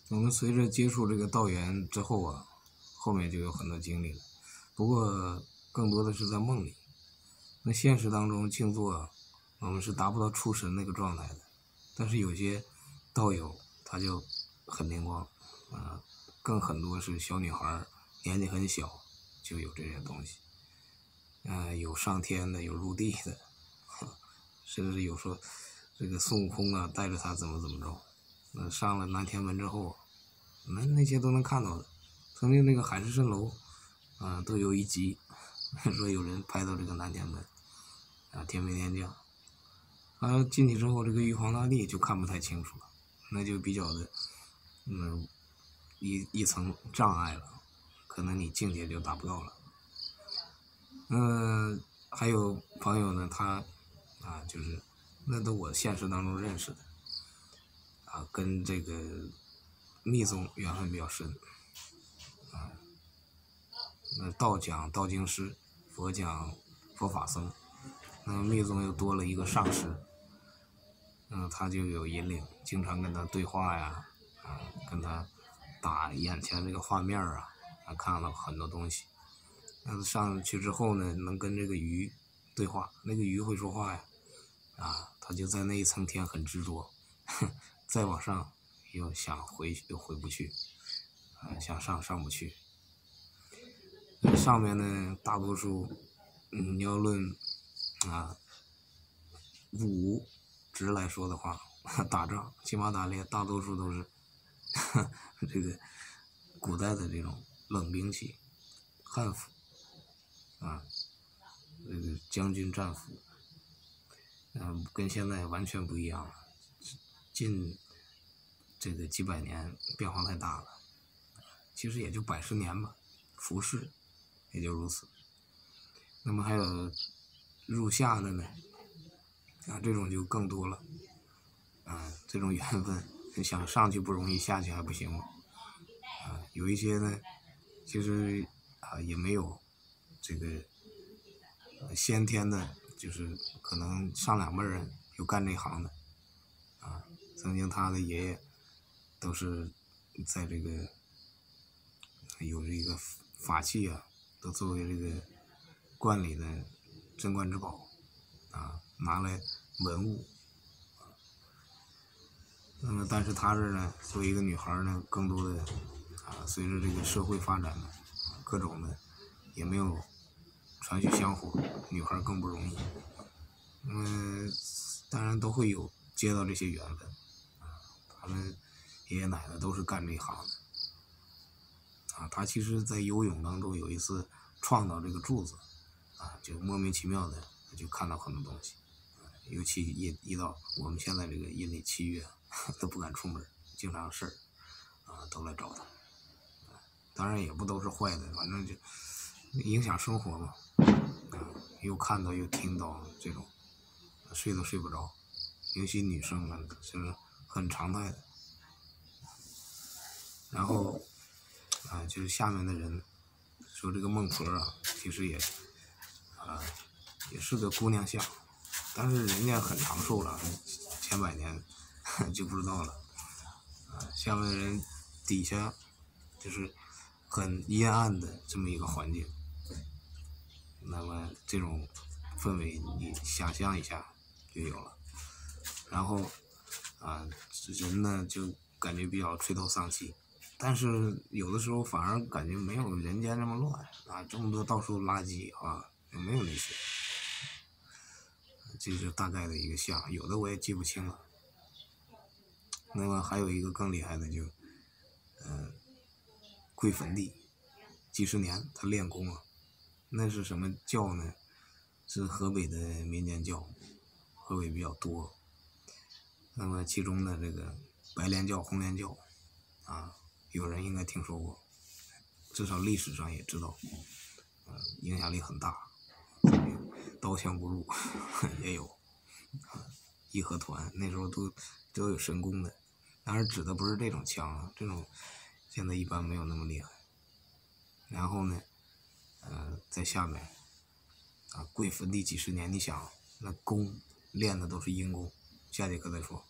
我们随着接触这个道缘之后啊，后面就有很多经历了，不过更多的是在梦里。那现实当中静坐，我们是达不到出神那个状态的，但是有些道友他就很灵光啊，更很多是小女孩年纪很小就有这些东西，有上天的，有入地的，甚至有说这个孙悟空啊带着他怎么着，上了南天门之后，那些都能看到的。曾经那个海市蜃楼都有一集说有人拍到这个南天门天兵天将进去之后，这个玉皇大帝就看不太清楚了，那就比较的一层障碍了，可能你境界就达不到了。还有朋友呢，他就是那都我现实当中认识的跟这个密宗缘分比较深那道讲道经师，佛讲佛法僧，那密宗又多了一个上师，他就有引领，经常跟他对话呀，跟他打眼前这个画面看了很多东西。那上去之后呢，能跟这个鱼对话，那个鱼会说话呀，他就在那一层天很执着，再往上又想回又回不去，想上不去。上面呢，大多数你要论武职来说的话，打仗骑马打猎大多数都是这个古代的这种冷兵器，汉服这个将军战服，跟现在完全不一样了，近这个几百年变化太大了，其实也就100-10年吧，服饰也就如此。那么还有入夏的呢，这种就更多了，这种缘分，你想上去不容易，下去还不行吗？有一些呢，其实也没有这个先天的，就是可能上2辈人有干这行的，曾经他的爷爷都是在这个有这个法器都作为这个观里的镇馆之宝拿来文物。那么但是他这呢，作为一个女孩呢，更多的随着这个社会发展呢，各种的也没有传续香火，女孩更不容易。当然都会有接到这些缘分，他们爷爷奶奶都是干这一行的他其实在游泳当中有一次撞到这个柱子就莫名其妙的就看到很多东西，尤其一到我们现在这个阴历7月都不敢出门，经常事都来找他，当然也不都是坏的，反正就影响生活嘛，又看到又听到这种，睡都睡不着，尤其女生就是很常态的。然后就是下面的人说这个孟婆其实也是个姑娘像，但是人家很长寿了，千百年就不知道了。下面的人底下就是很阴暗的这么一个环境，那么这种氛围你想象一下就有了。然后人呢就感觉比较垂头丧气，但是有的时候反而感觉没有人间那么乱这么多到处垃圾也没有那些。这是大概的一个像，有的我也记不清了。那么还有一个更厉害的就跪坟地几十年他练功那是什么教呢？是河北的民间教，河北比较多。那么其中的这个白莲教、红莲教有人应该听说过，至少历史上也知道，影响力很大。刀枪不入也有义和团那时候都有神功的，当然指的不是这种枪这种现在一般没有那么厉害。然后呢在下面跪坟地几十年，你想那功练的都是阴功，下节课再说。